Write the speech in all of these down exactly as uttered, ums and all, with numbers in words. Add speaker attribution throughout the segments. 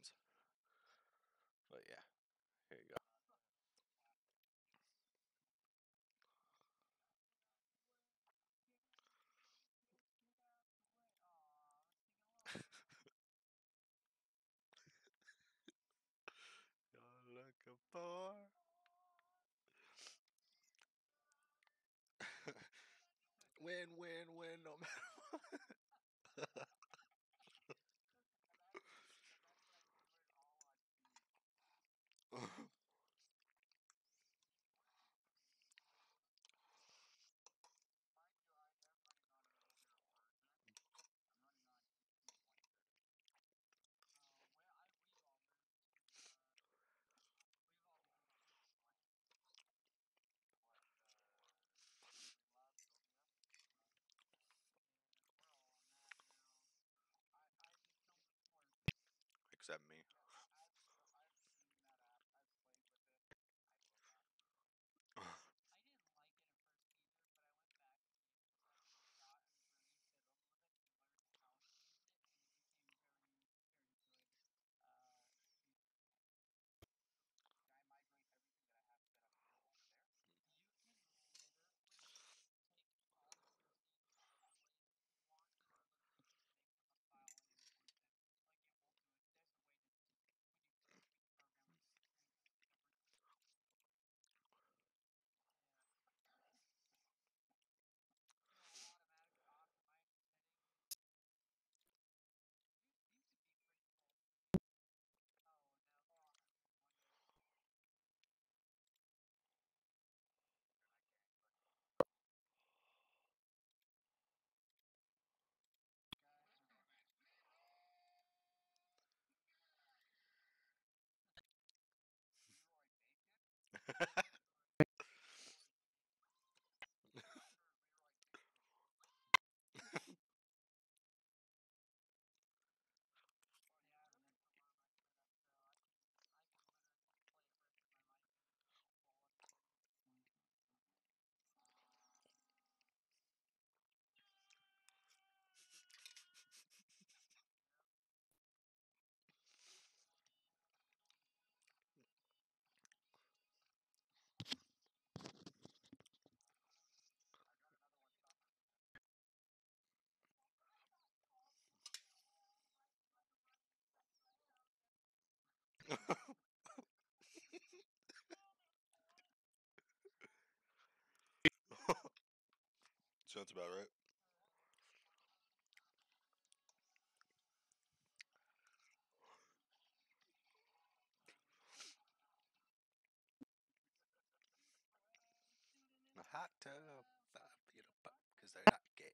Speaker 1: ones. But yeah, here you go. You're looking for. Win, win, win, no matter. Except me. Sounds about right. A hot tub, five feet apart, because they're not gay.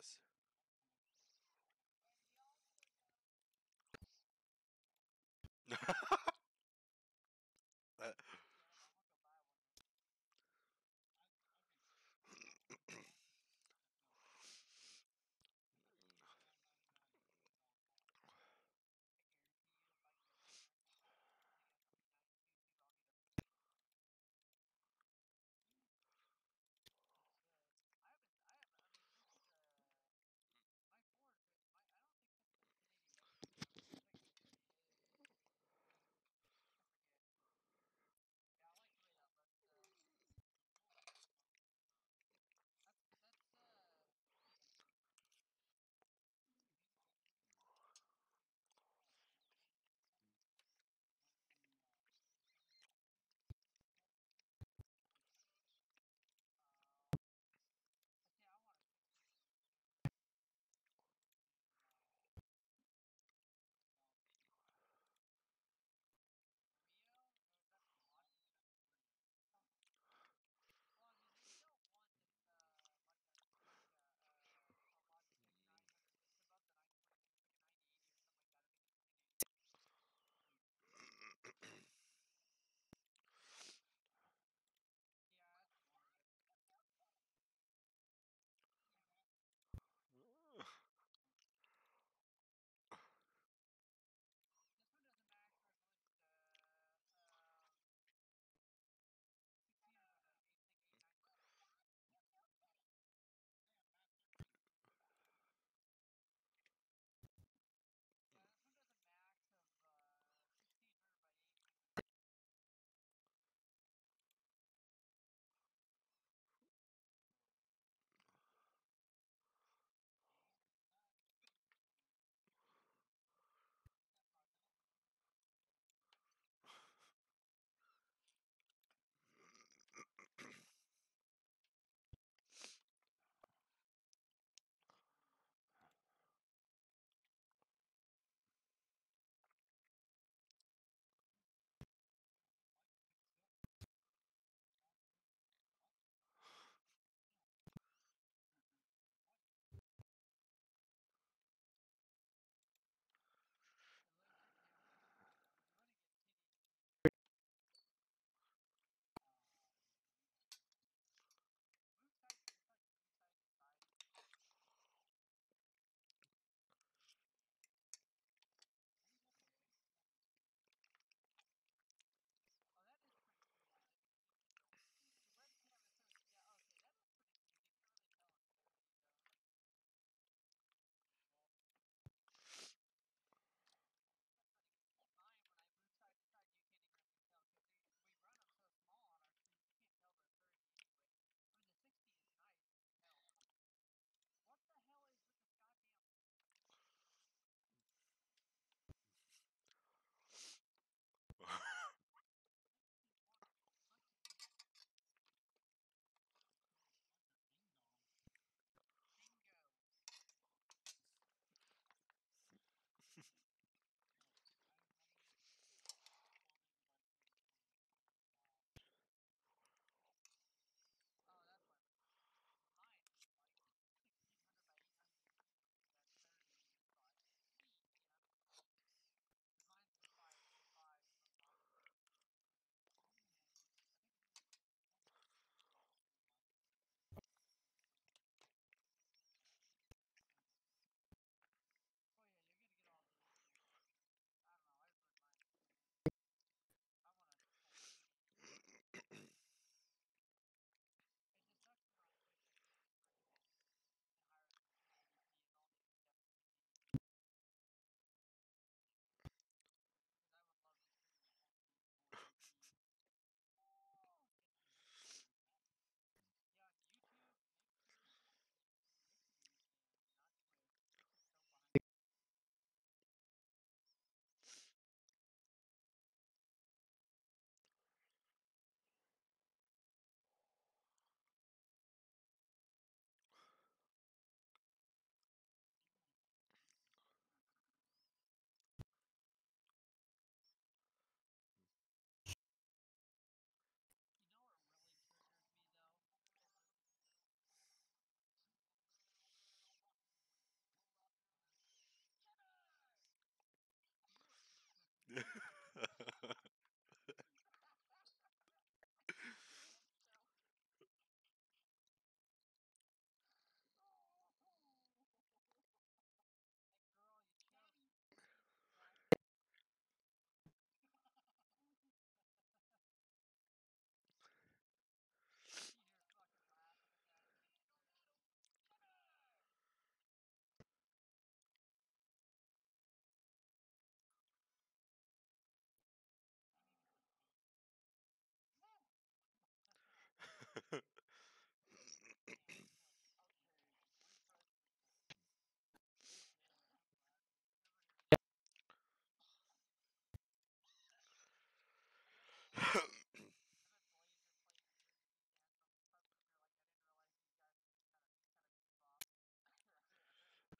Speaker 1: is. Uh,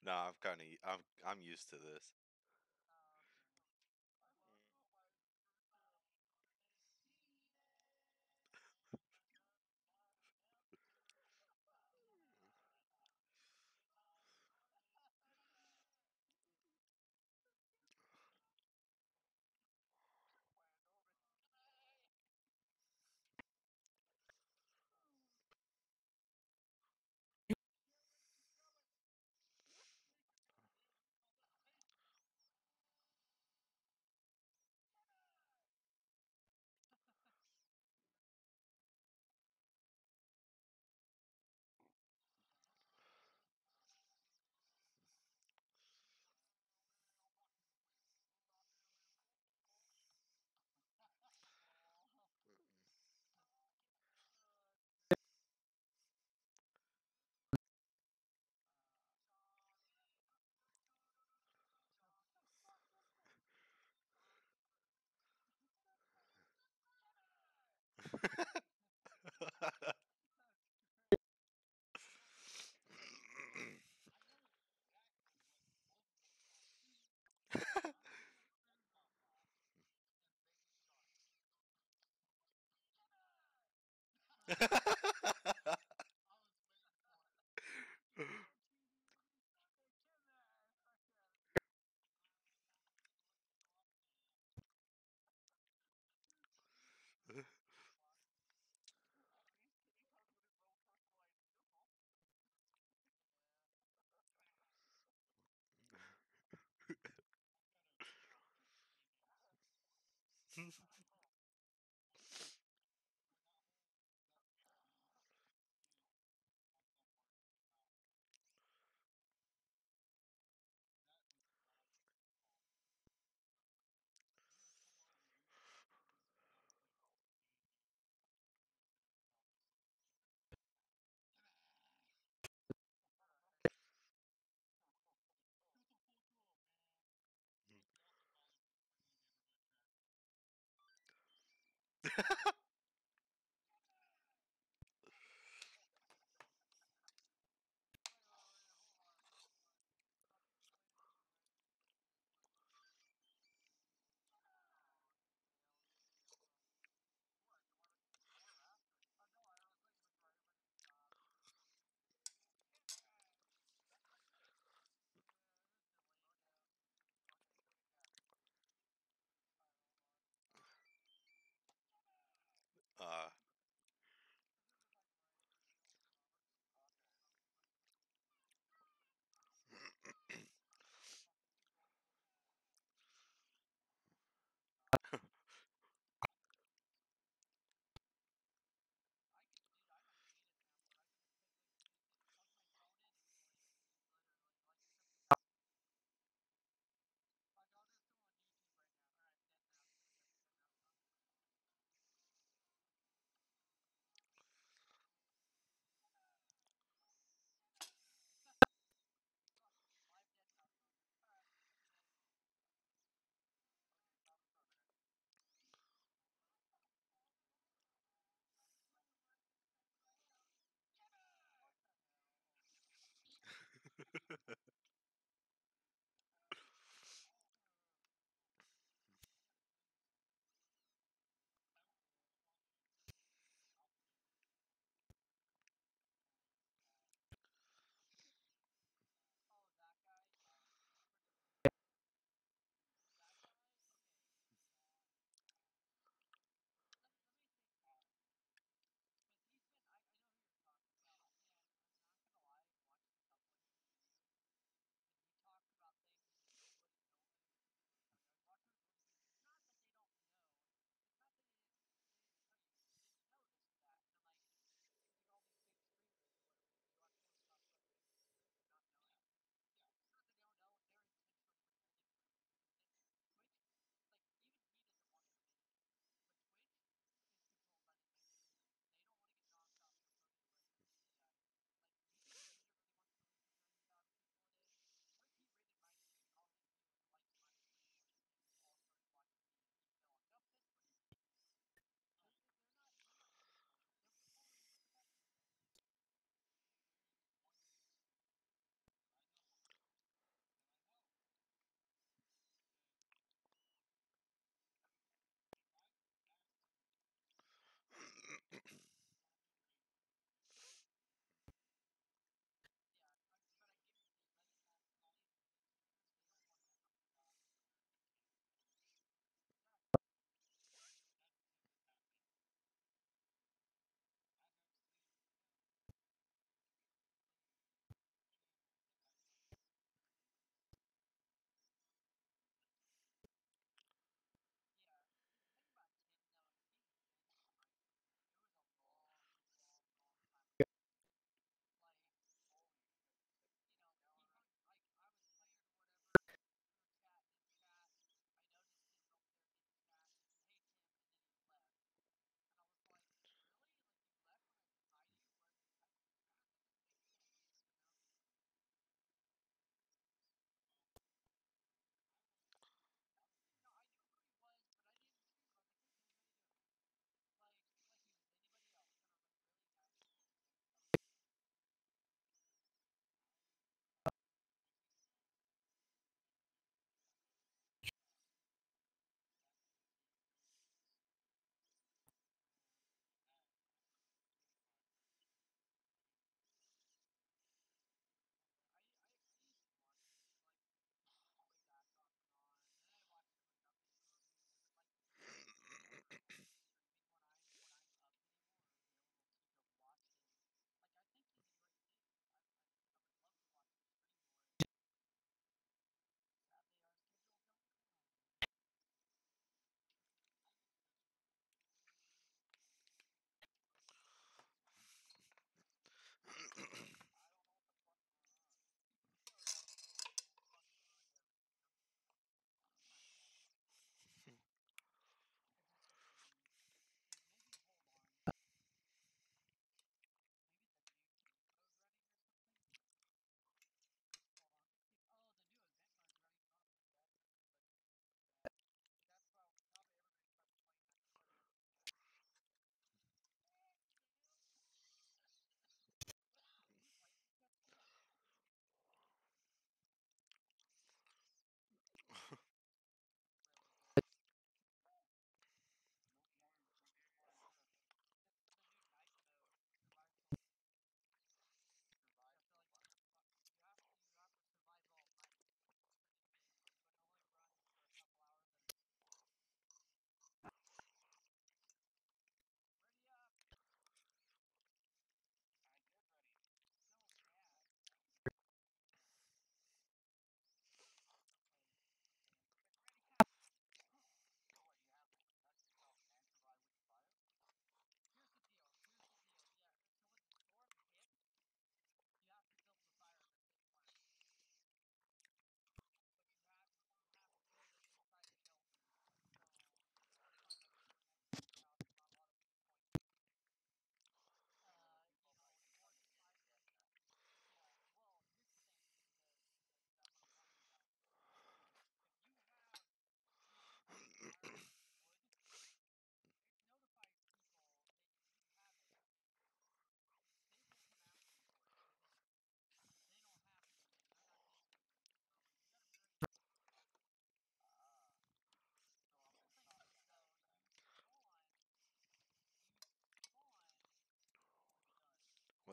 Speaker 1: No, I'm kind of I'm I'm used to this.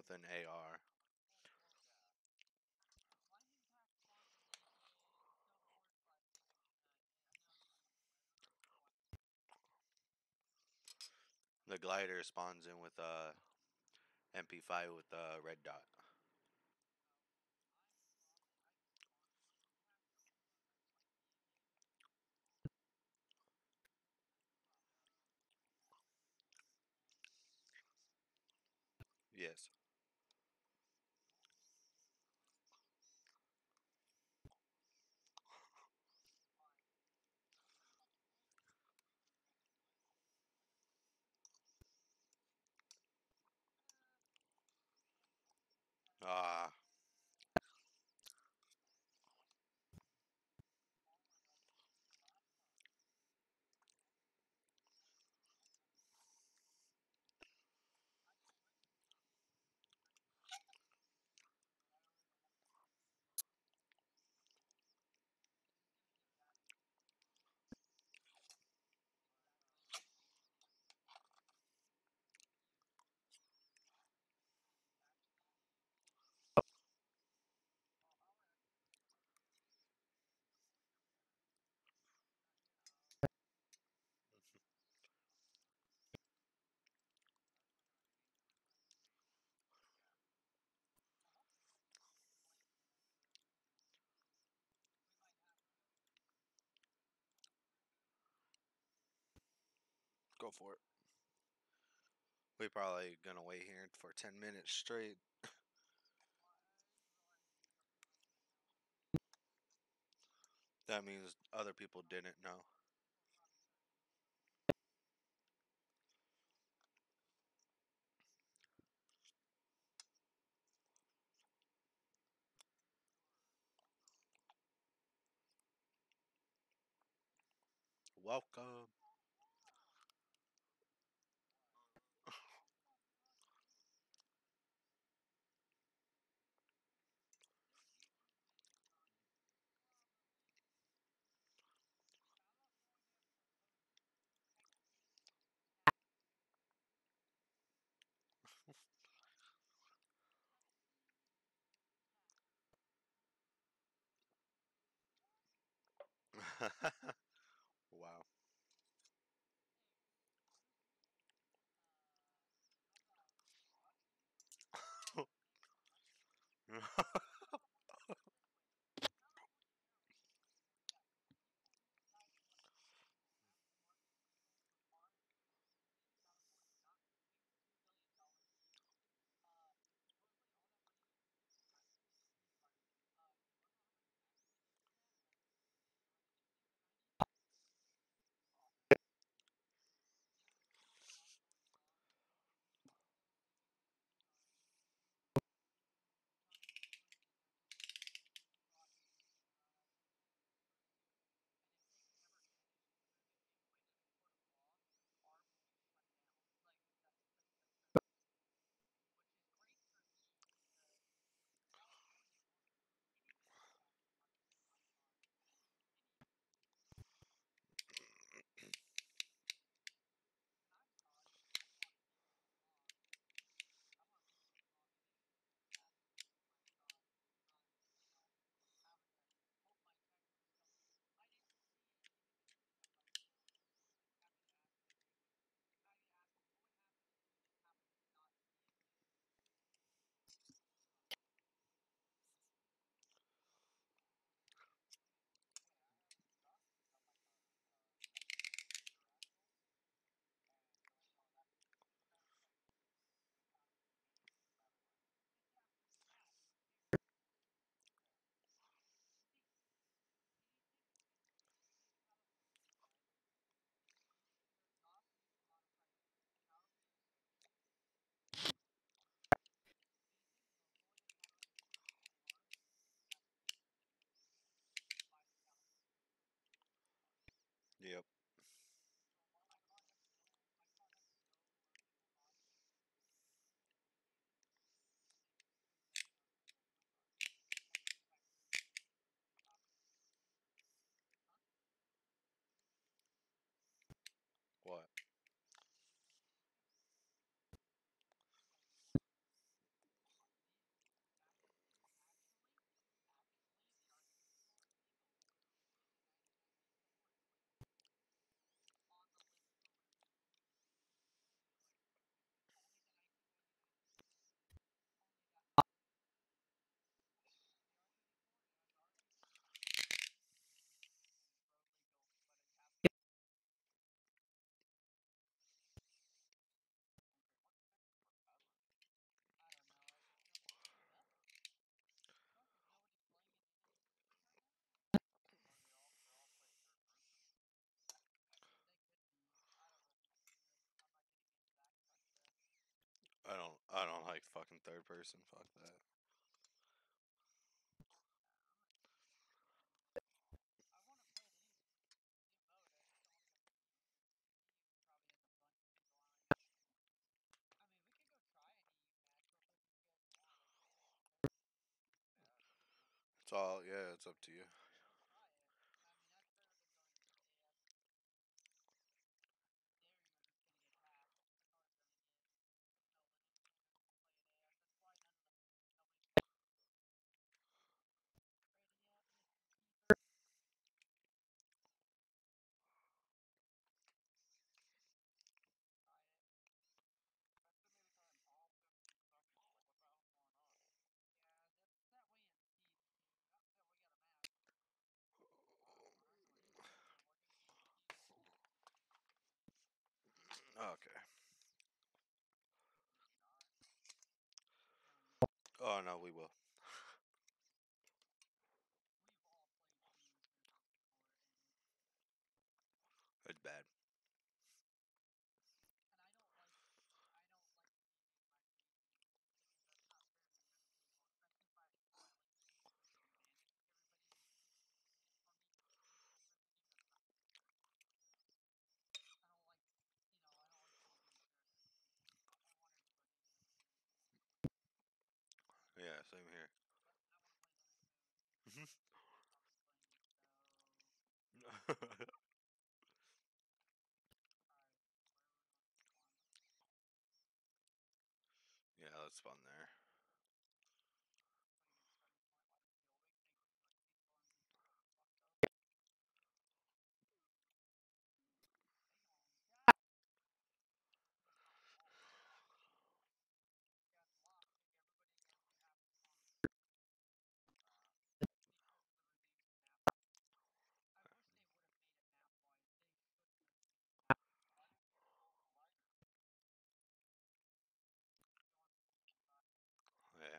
Speaker 1: with an A R. The glider spawns in with a M P five with a red dot. Yes. Ah. Go for it. We probably gonna wait here for ten minutes straight. That means other people didn't know. Welcome. Wow. third person. Fuck that. It's all yeah. It's up to you. Okay. Oh no, we will. It's bad. Yeah, same here. Yeah, let's spawn there. Yeah.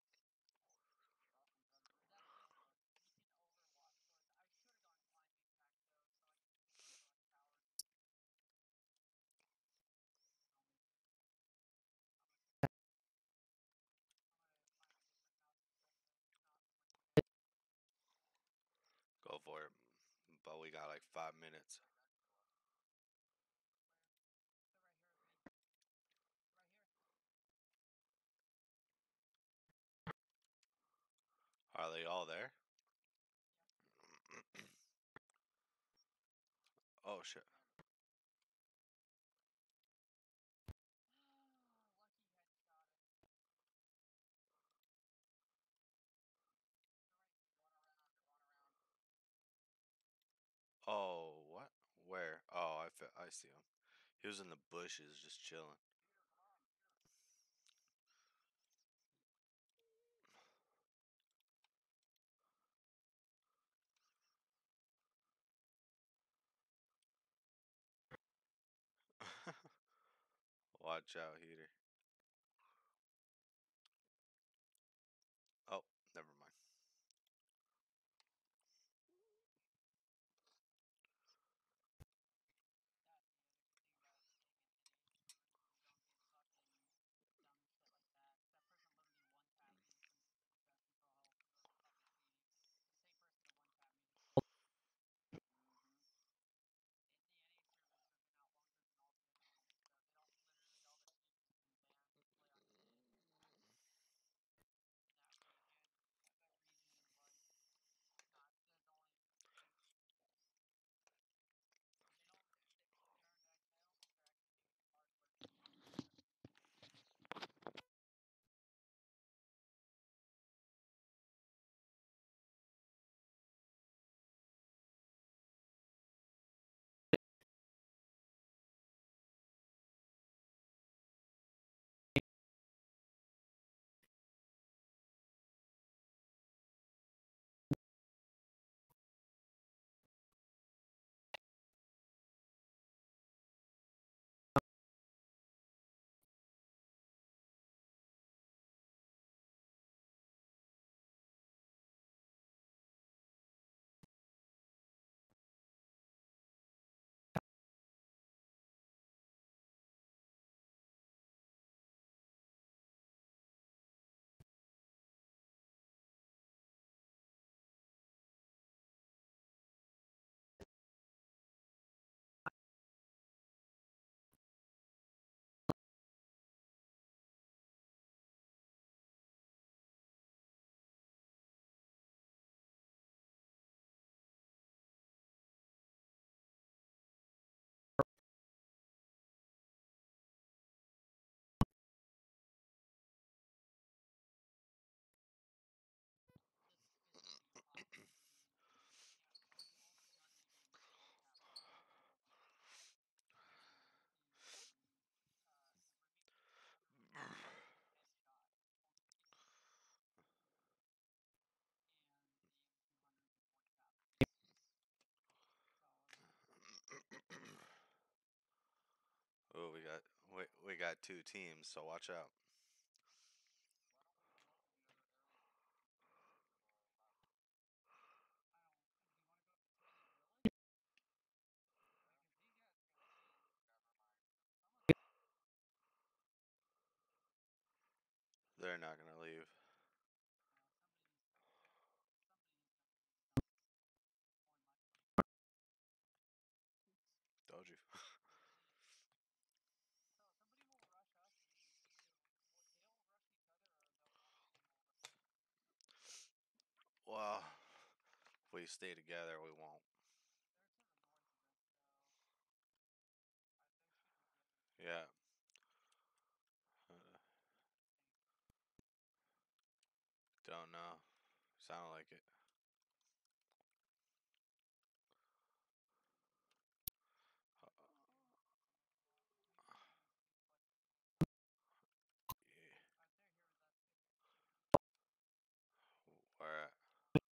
Speaker 1: Go for it. But we got like five minutes. Are they all there? Oh shit. Oh, what? Where? Oh, I, fe- I see him. He was in the bushes just chilling. Watch out, heater. Oh, never mind. Oh, we got we, we got two teams, so watch out. They're not gonna leave. Told you. Well, if we stay together, we won't. Yeah. Uh, don't know. Sound like it. Uh, yeah. Where at?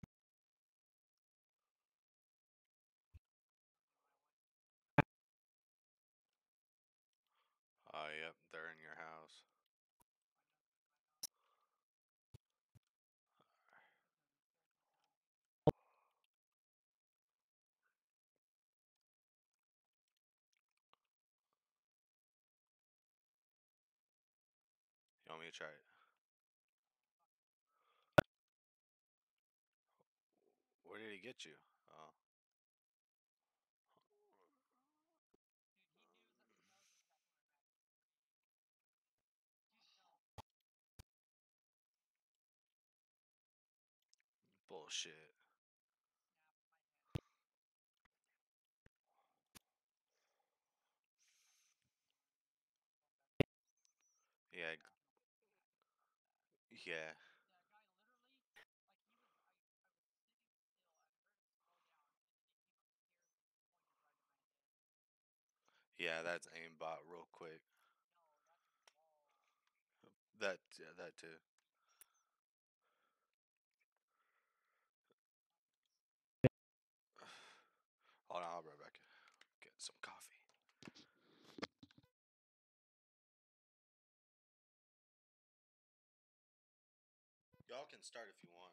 Speaker 1: Oh, yep. They're in your house. You want me to try it? Where did he get you? Oh. Bullshit. Yeah. Yeah. Yeah, that's aimbot real quick. That yeah, that too. Hold on, I'll be right back. Get some coffee. Y'all can start if you want.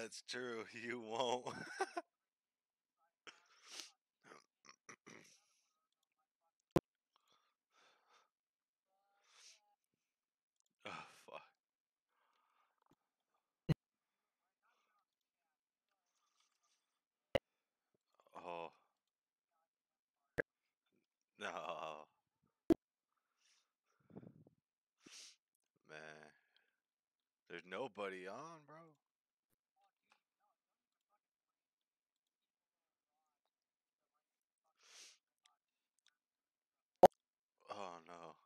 Speaker 1: That's true. You won't. Oh fuck. Oh no, man. There's nobody on, bro. Oh no.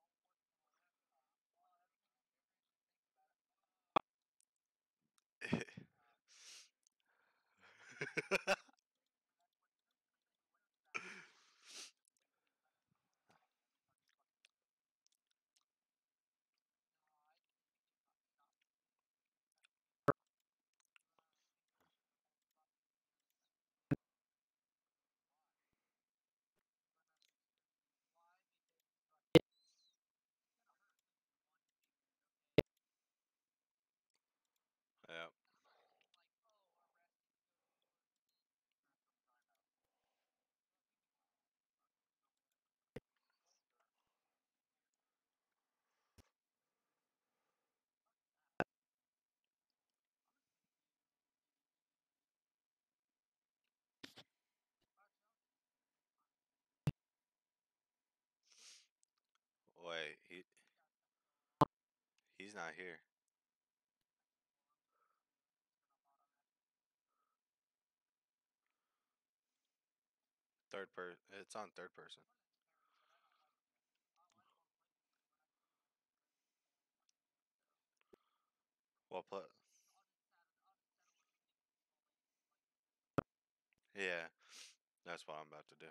Speaker 1: Yep. Wait, he he's not here. Third person. It's on third person. Well put. Yeah, that's what I'm about to do.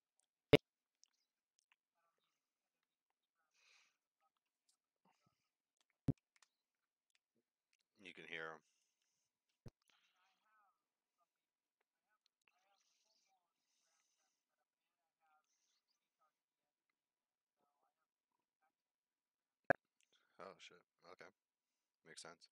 Speaker 1: You can hear him. Oh shit. Okay, makes sense.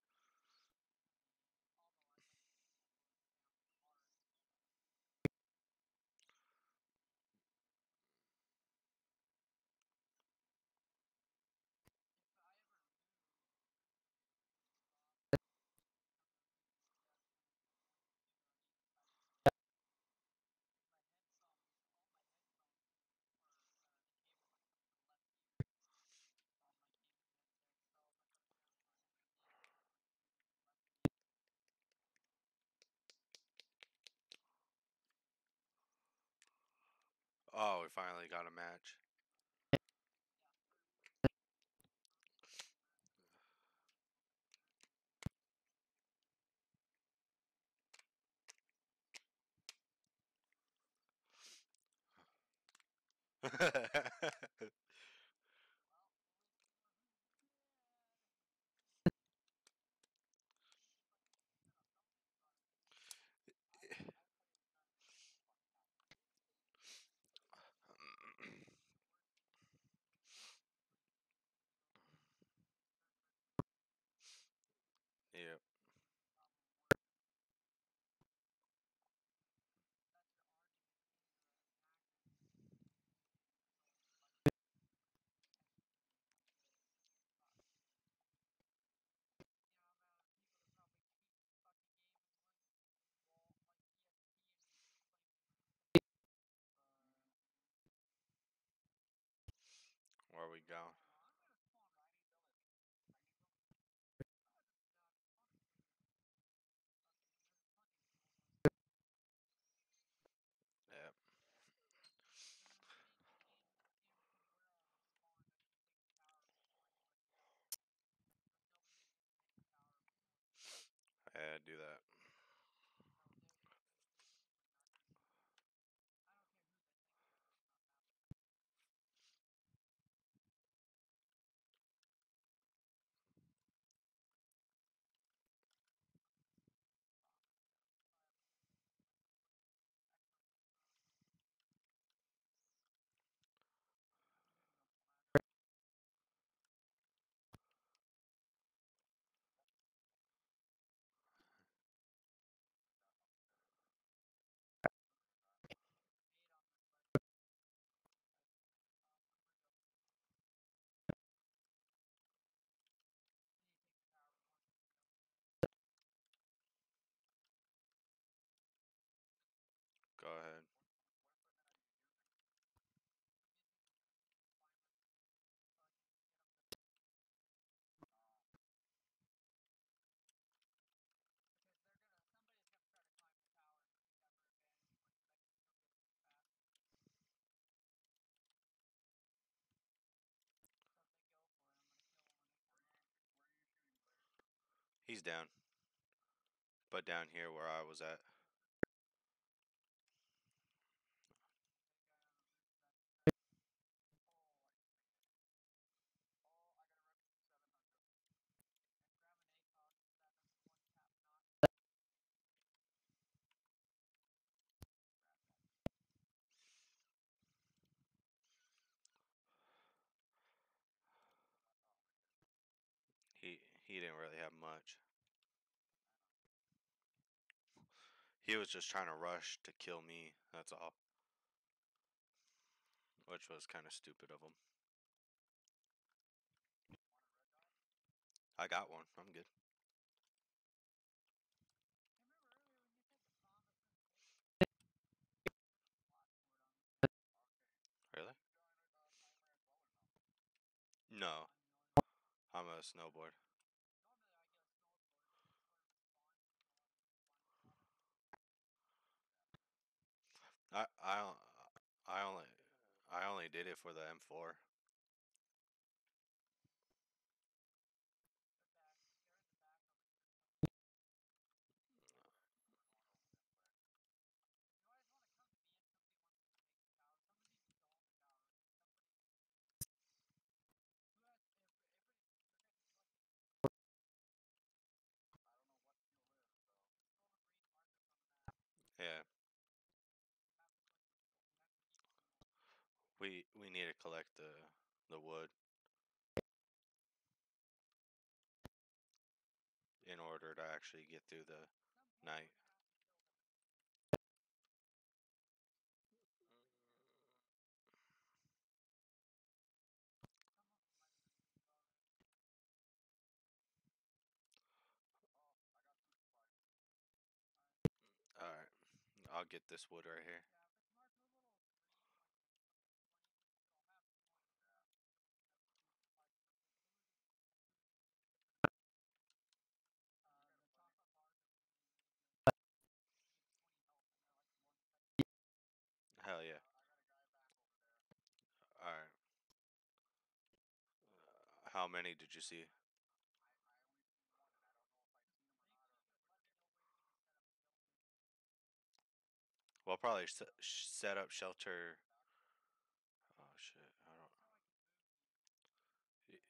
Speaker 1: Oh, we finally got a match. Yep. Where are we going? Yep. Yeah, do that. He's down. But down here where I was at. He he didn't really have much. He was just trying to rush to kill me, that's all. Which was kind of stupid of him. I got one. I'm good. Really? No. I'm a snowboard. I I I only I only did it for the M four. Yeah. We we need to collect the the wood in order to actually get through the night. All right. I'll get this wood right here. Hell yeah. All right. Uh, how many did you see? Well, probably set, set up shelter. Oh shit! I don't. y-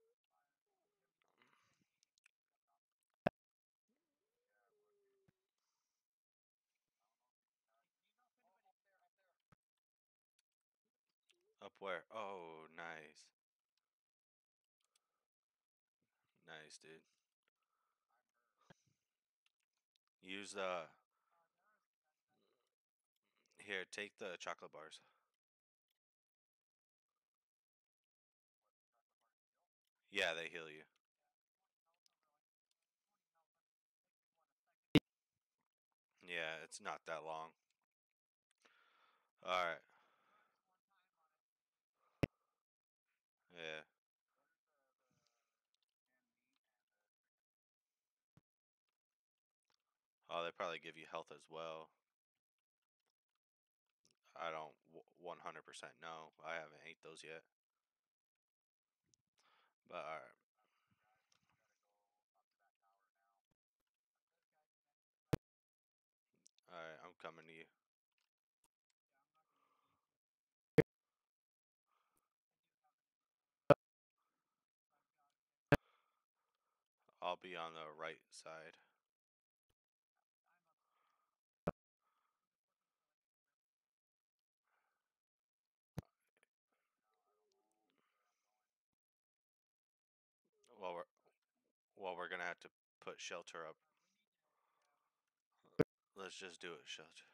Speaker 1: Up where? Oh, nice, nice, dude. Use the here. Take the chocolate bars. Yeah, they heal you. Yeah, it's not that long. All right. Yeah. Oh, they probably give you health as well. I don't one hundred percent know. I haven't ate those yet. But all right. All right. I'm coming to you. I'll be on the right side. Well, we're well, we're gonna have to put shelter up. Let's just do it, shelter.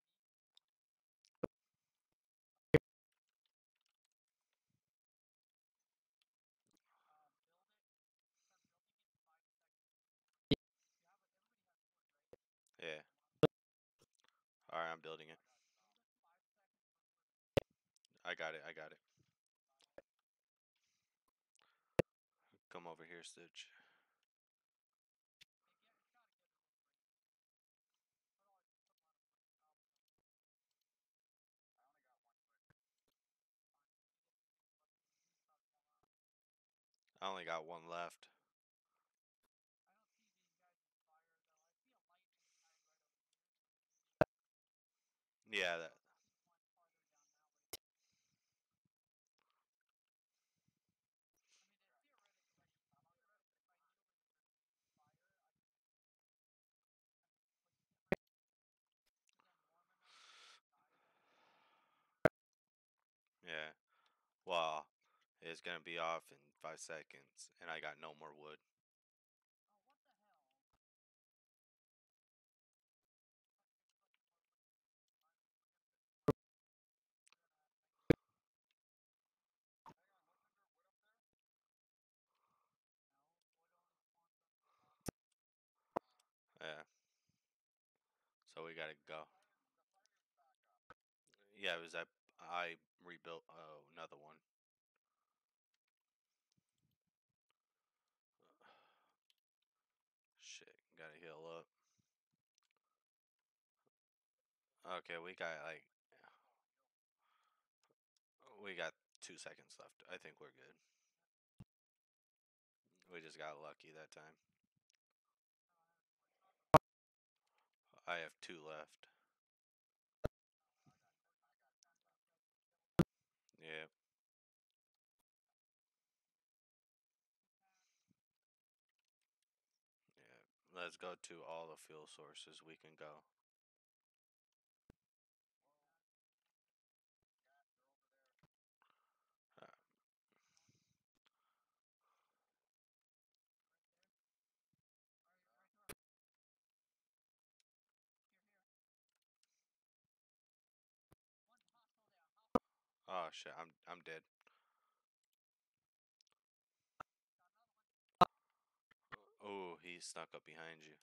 Speaker 1: Yeah. All right. I'm building it. I got it. I got it. Come over here, Stitch. I only got one left. Yeah, that. Yeah. Well, it's gonna be off in five seconds, and I got no more wood. Yeah. So we gotta go. Yeah, it was I. I rebuilt oh, another one. Shit, gotta heal up. Okay, we got like we got two seconds left. I think we're good. We just got lucky that time. I have two left. Yeah, yeah. Let's go to all the fuel sources we can go. Uh, oh shit, I'm I'm dead. Oh, he snuck up behind you.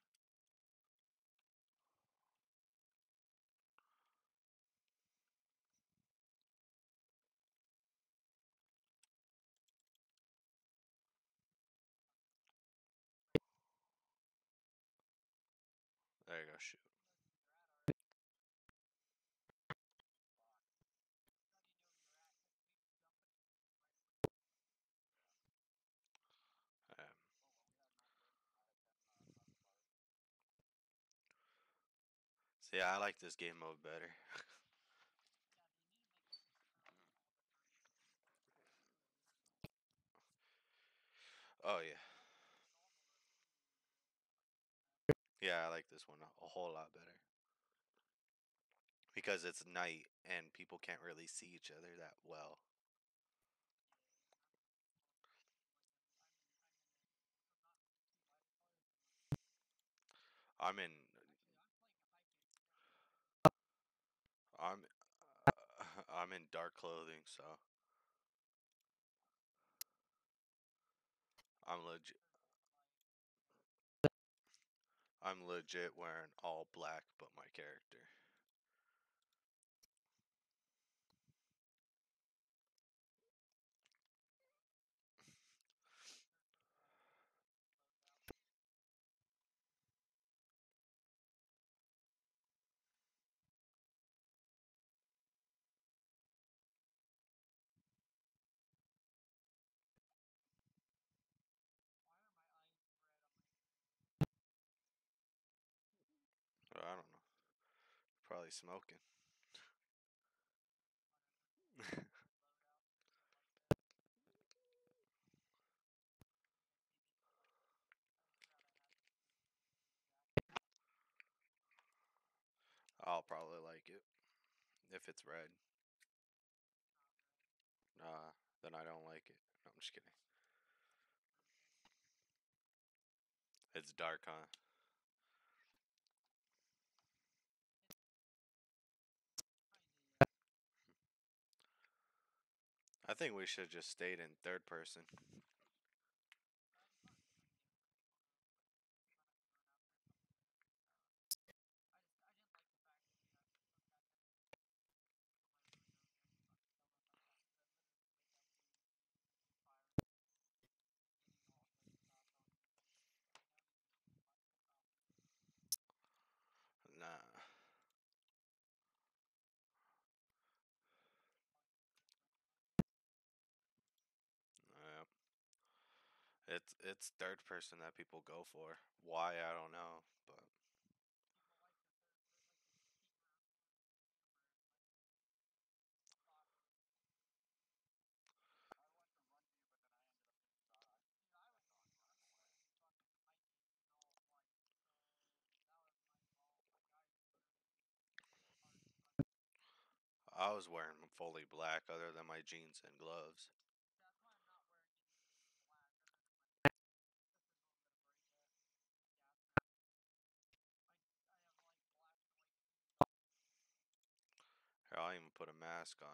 Speaker 1: There you go. Shoot. Um, so yeah, I like this game mode better. Oh yeah, yeah, I like this one a, a whole lot better because it's night and people can't really see each other that well. I'm in. I'm. I'm in dark clothing, so I'm legit. I'm legit wearing all black, but my character. Well, I don't know. Probably smoking. I'll probably like it if it's red. Nah, then I don't like it. No, I'm just kidding. It's dark, huh? I think we should just stayed in third person. Nah. Uh, it's it's third person that people go for. Why I don't know, but I was wearing fully black other than my jeans and gloves. Here, I'll even put a mask on.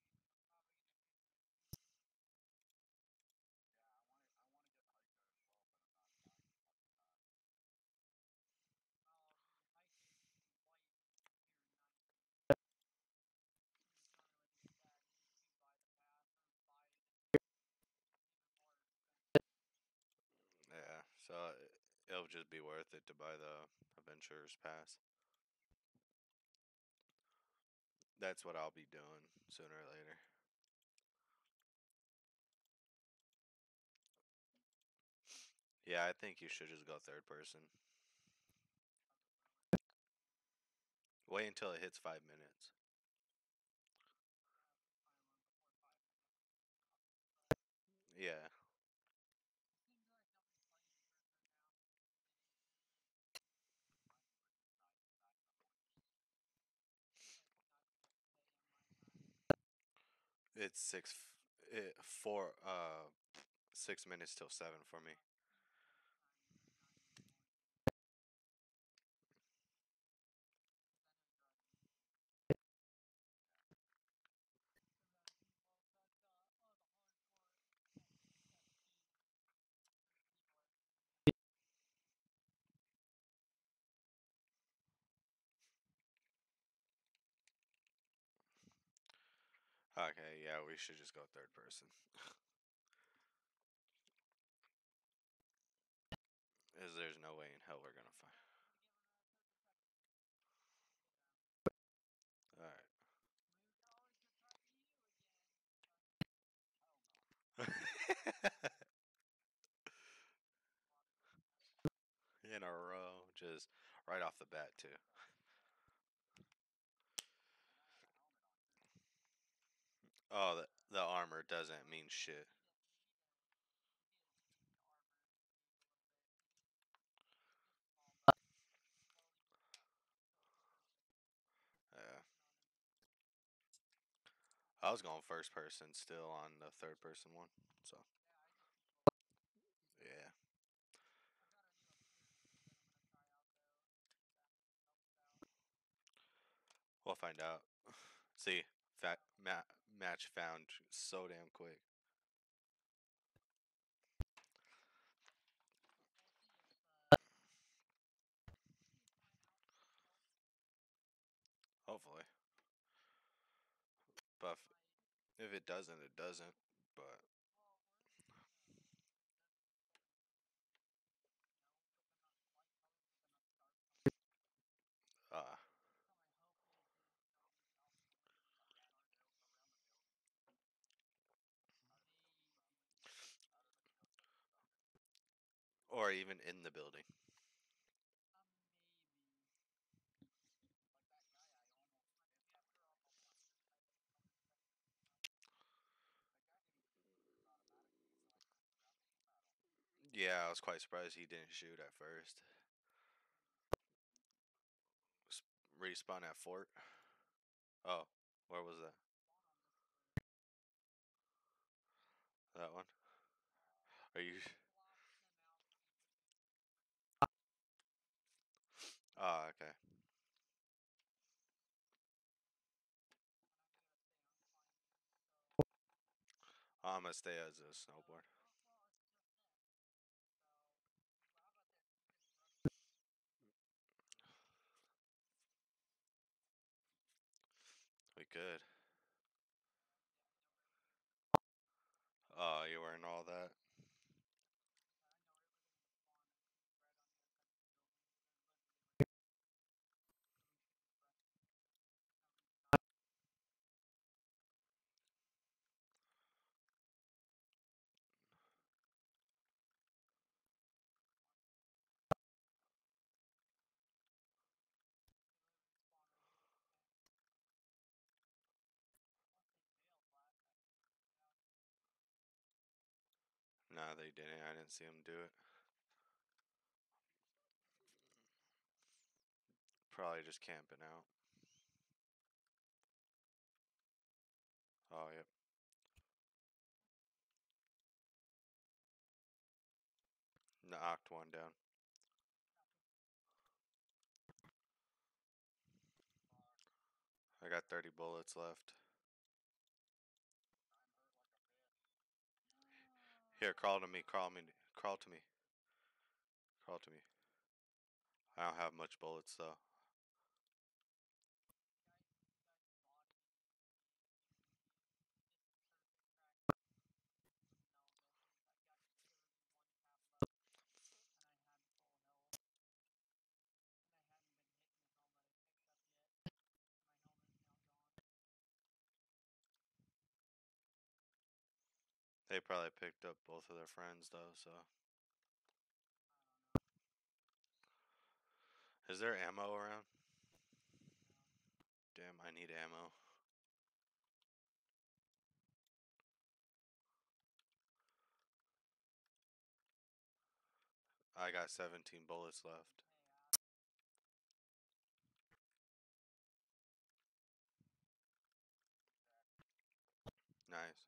Speaker 1: Yeah, so it'll just be worth it to buy the Adventurers Pass. That's what I'll be doing sooner or later. Yeah, I think you should just go third person. Wait until it hits five minutes. Yeah. It's six, it, four, uh, six minutes till seven for me. Okay, yeah, we should just go third person. As there's no way in hell we're gonna find. All right. In a row, just right off the bat too. Oh, the, the armor doesn't mean shit. Yeah. I was going first person still on the third person one. So, yeah. We'll find out. See, fat ma- match found so damn quick. Hopefully. But if, if it doesn't, it doesn't. But, uh, or even in the building. Yeah, I was quite surprised he didn't shoot at first. S- Respawn at fort. Oh, where was that? That one? Are you? Oh, okay. I'm gonna stay as a snowboard. We could. Oh, you wearing all that? No, they didn't. I didn't see them do it. Probably just camping out. Knocked one down. I got thirty bullets left. Here, crawl to me, crawl me, crawl to me. Crawl to me. I don't have much bullets though. They probably picked up both of their friends though, so. Is there ammo around? Damn, I need ammo. I got seventeen bullets left. Nice.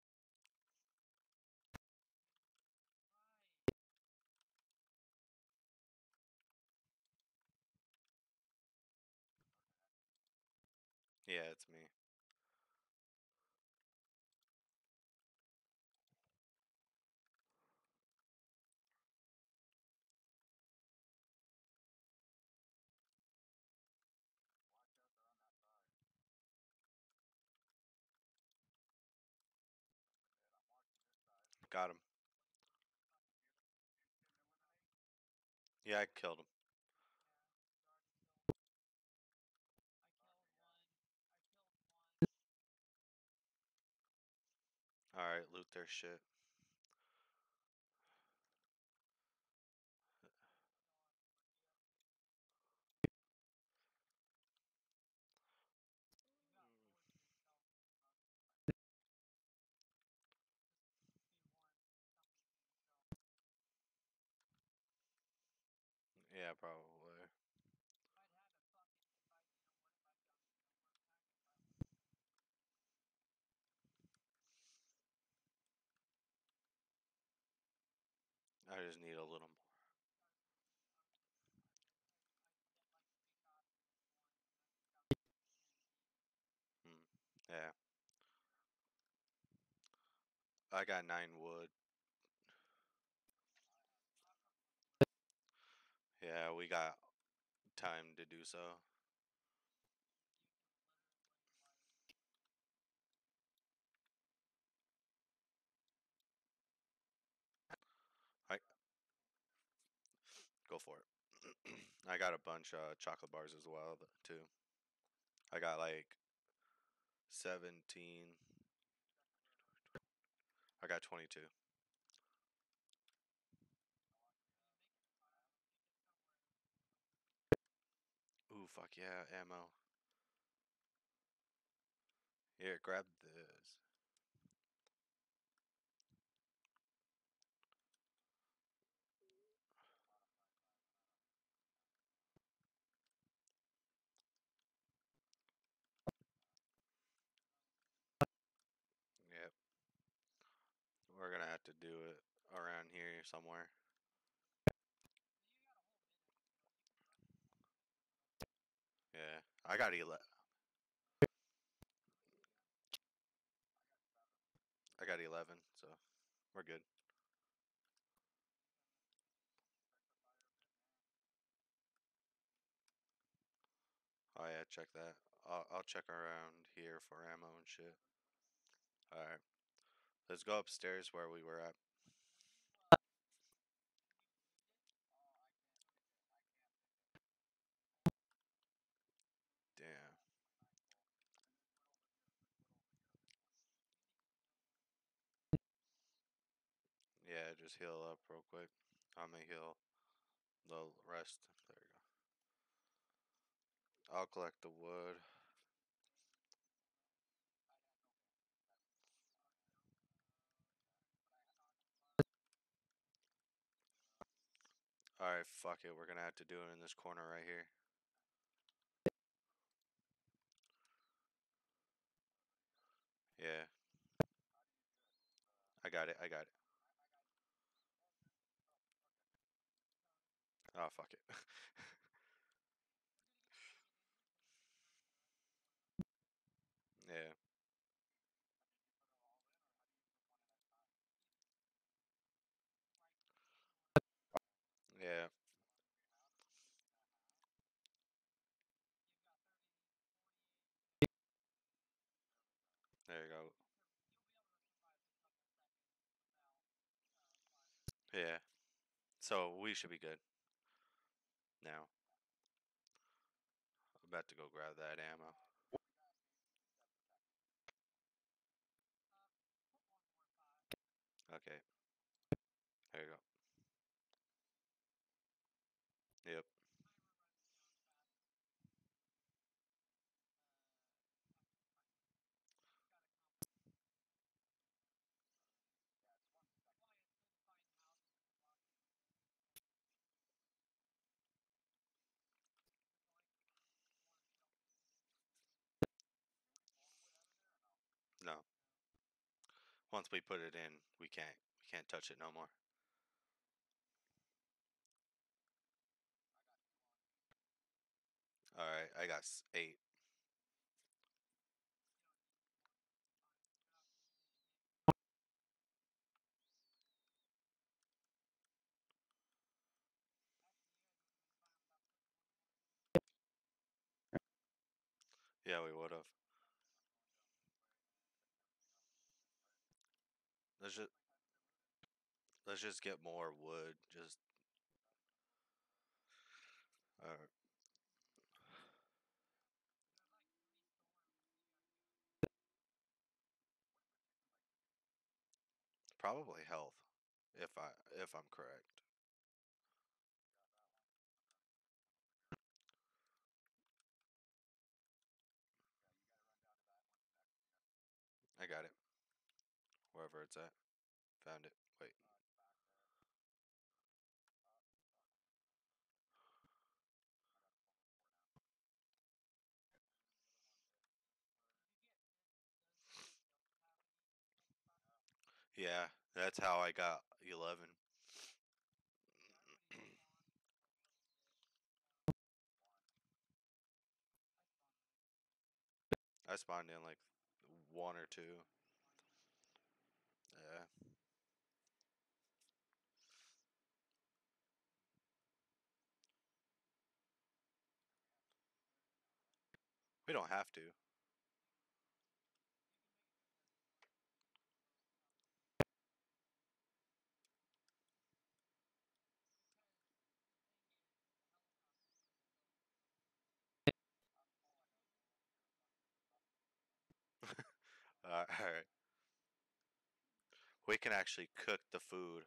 Speaker 1: Yeah, it's me. Got him. Yeah, I killed him. Alright, loot their shit. Yeah, probably. I just need a little more. Hmm. Yeah. I got nine wood. Yeah, we got time to do so. I go for it. I got a bunch of chocolate bars as well too. I got like seventeen. I got twenty-two. Ooh, fuck yeah, ammo. Here, grab this. Yep. We're gonna have to do it around here somewhere. Yeah, I got ele- I got eleven, so we're good. Oh yeah, check that. I'll I'll check around here for ammo and shit. All right, let's go upstairs where we were at. Damn. Yeah, just heal up real quick. I'm gonna heal the rest. There you go. I'll collect the wood. All right, fuck it. We're gonna have to do it in this corner right here. Yeah, I got it. I got it. Oh, fuck it. Yeah. Yeah. There you go. Yeah. So we should be good now. I'm about to go grab that ammo. Okay. There you go. Yep. No. Once we put it in, we can't we can't touch it no more. All right. I got s- eight. Yeah, we would have. Let's just let's just get more wood. Just uh, probably health, if I if I'm correct. I got it. Wherever it's at. Found it. Wait. Yeah, that's how I got eleven. I spawned in like one or two. Yeah. We don't have to. Uh, all right. We can actually cook the food.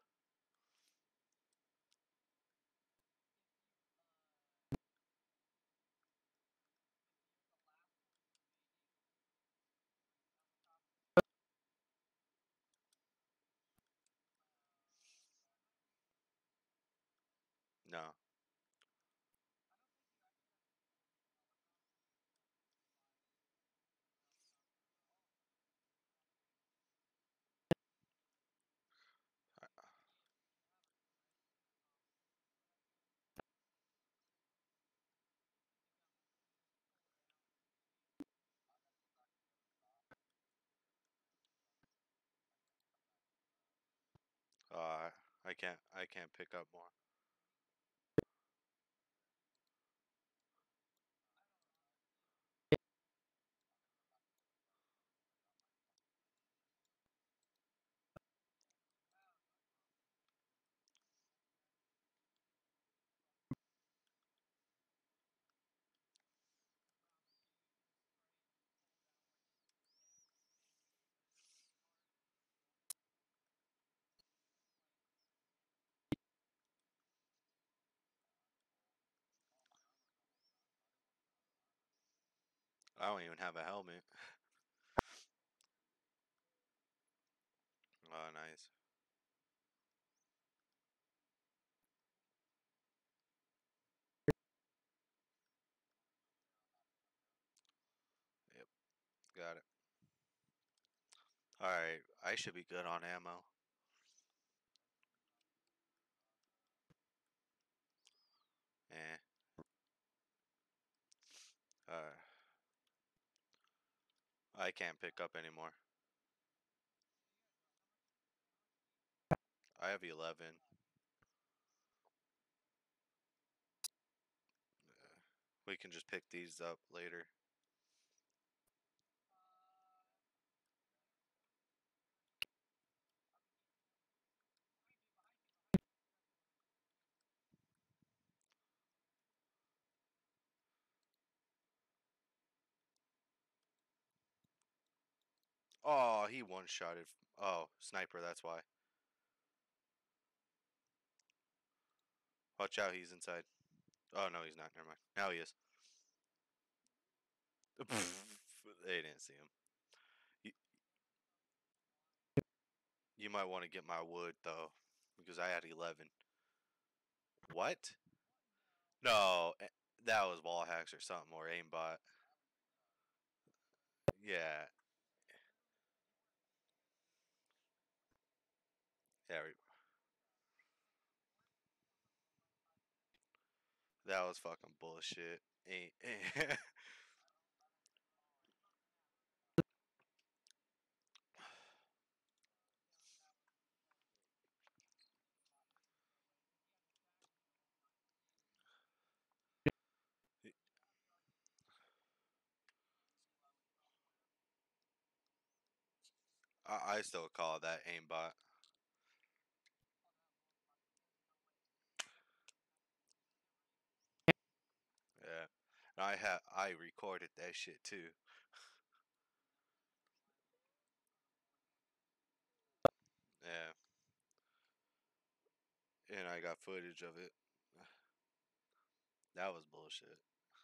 Speaker 1: No. Uh, I can't. I can't pick up more. I don't even have a helmet. Oh, nice. Yep. Got it. All right. I should be good on ammo. I can't pick up anymore. I have eleven. Uh, we can just pick these up later. Oh, he one-shotted. Oh, sniper, that's why. Watch out, he's inside. Oh, no, he's not. Never mind. Now he is. They didn't see him. You, you might want to get my wood, though, because I had eleven. What? No, eh, that was wall hacks or something, or aimbot. Yeah, yeah, we- that was fucking bullshit. Ain't, I, I still call that aimbot. Yeah, and I had I recorded that shit too. Yeah, and I got footage of it. That was bullshit.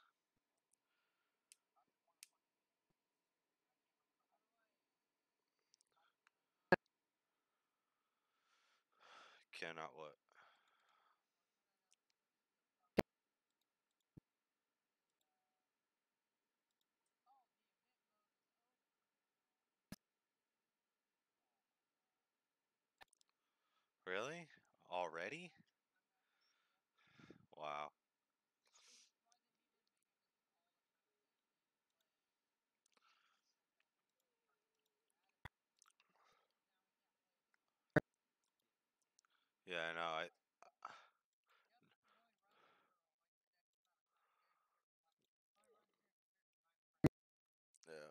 Speaker 1: Cannot what? Really? Already? Wow. Yeah, no, I. Yeah.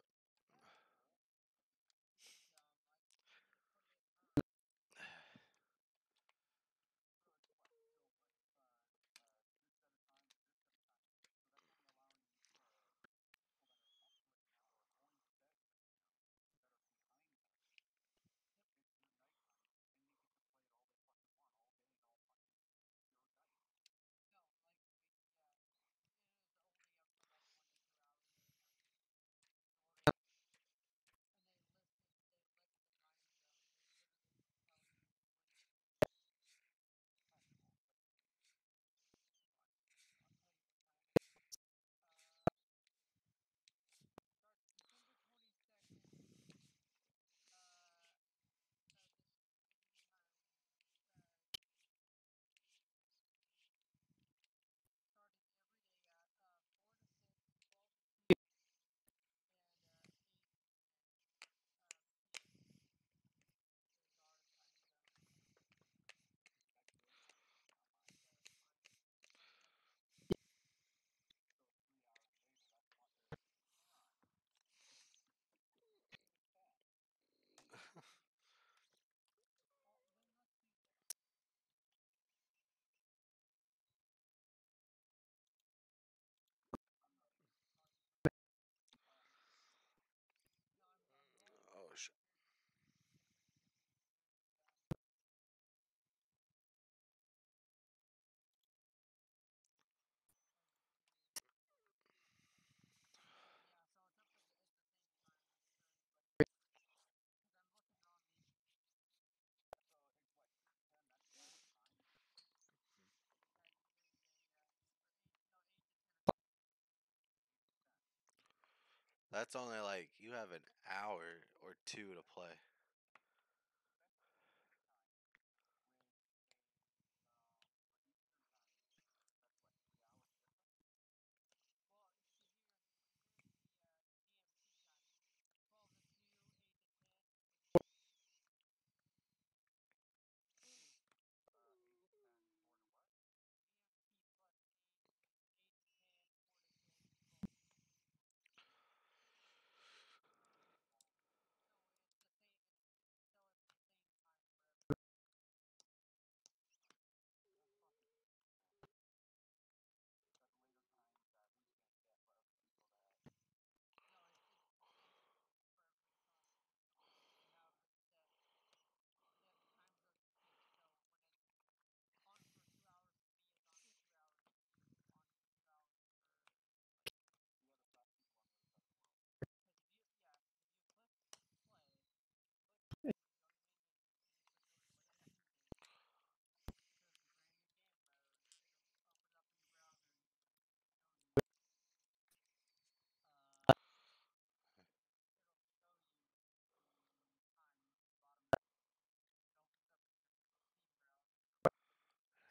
Speaker 1: Oh shit. That's only like you have an hour or two to play.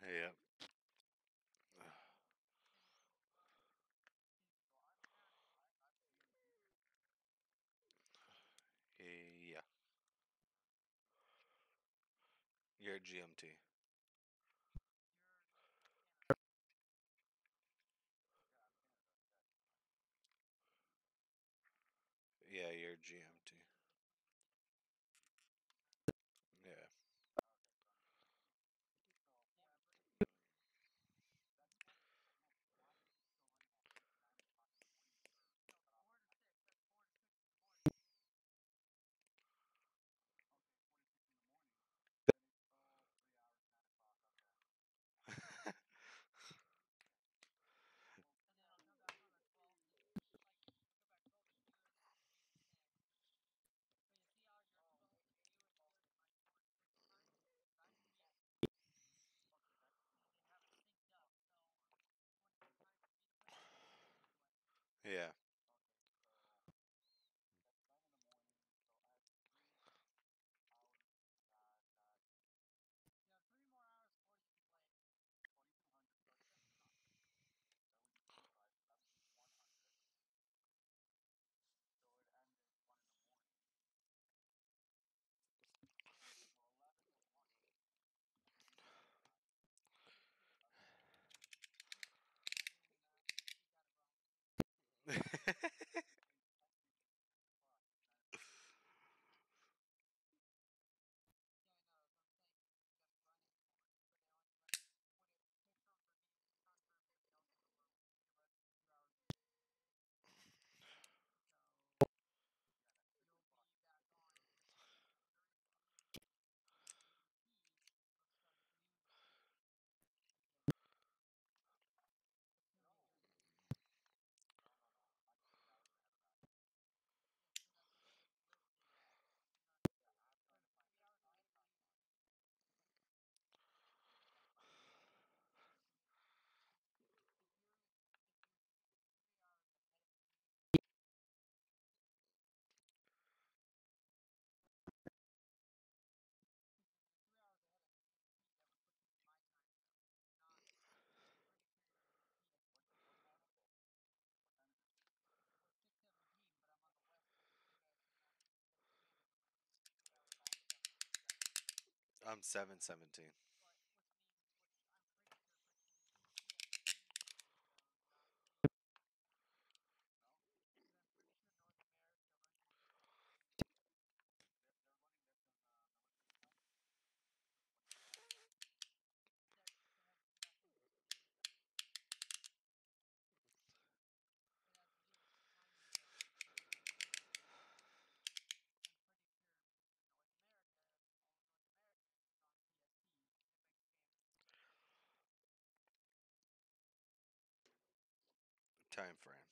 Speaker 1: Yeah. Yeah. You're G M T. Yeah, you're G M T. Yeah. Yeah. I'm seven seventeen. Time frame.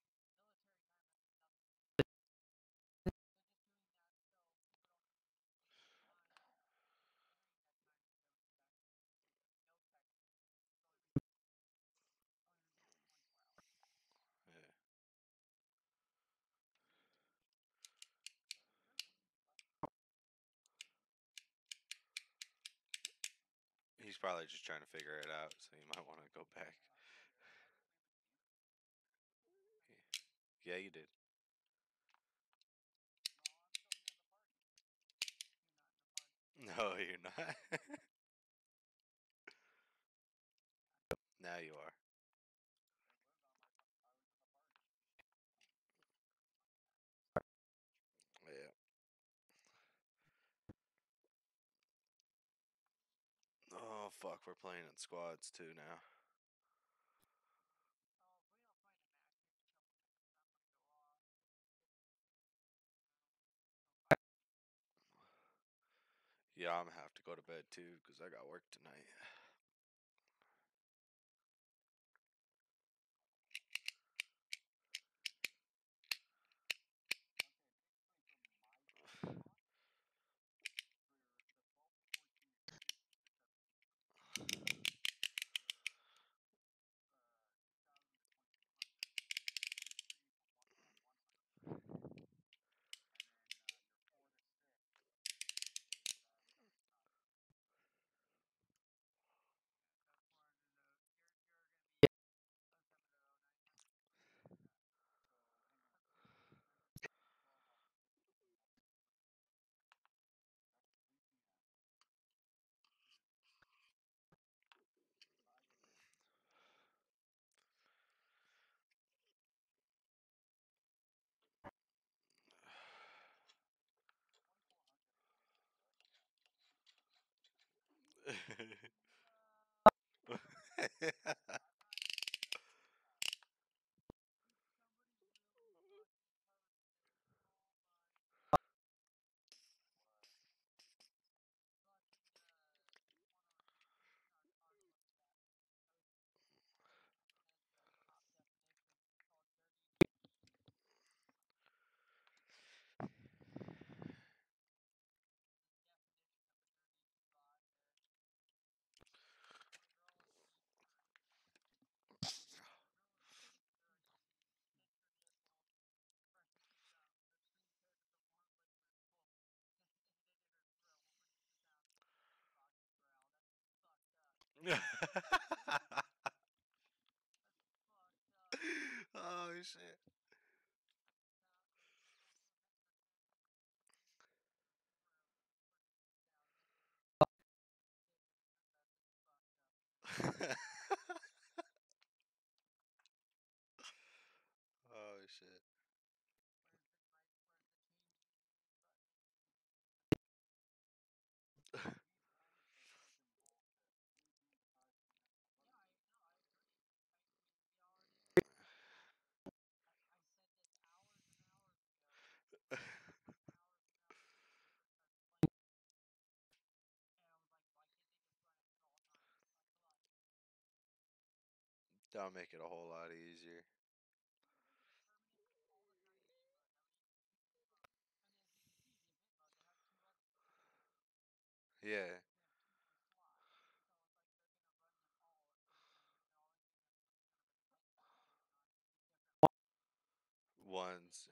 Speaker 1: Yeah. He's probably just trying to figure it out, so you might want to go back. Yeah, you did. No, you're not. Now you are. Yeah. Oh fuck, we're playing in squads too now. Yeah, I'm gonna have to go to bed too because I got work tonight. Oh shit. Oh shit. That'll make it a whole lot easier. Yeah. Ones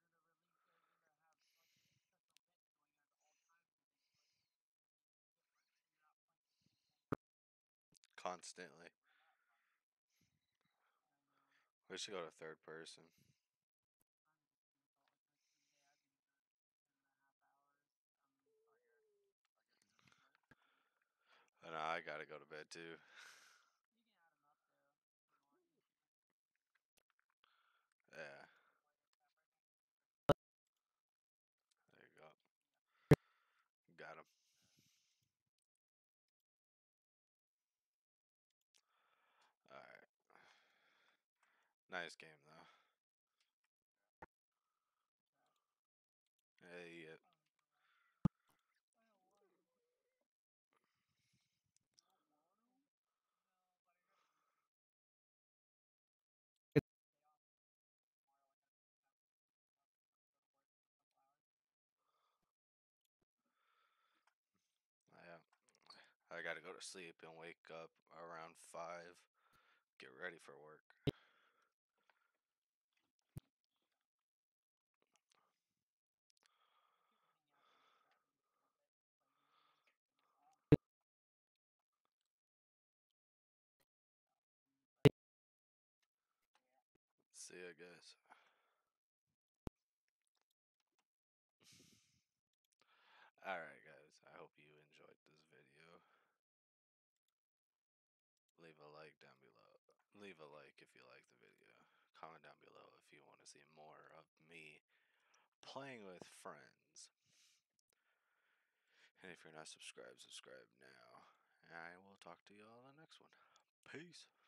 Speaker 1: constantly. We should go to third person. And I gotta go to bed too. Yeah. There you go. Got him. Alright. Nice game though. Hey, yeah. Yeah. I gotta go to sleep and wake up around five. Get ready for work. See ya, guys. Alright, guys. I hope you enjoyed this video. Leave a like down below. Leave a like if you like the video. Comment down below if you want to see more of me playing with friends. And if you're not subscribed, subscribe now. And I will talk to you all in the next one. Peace.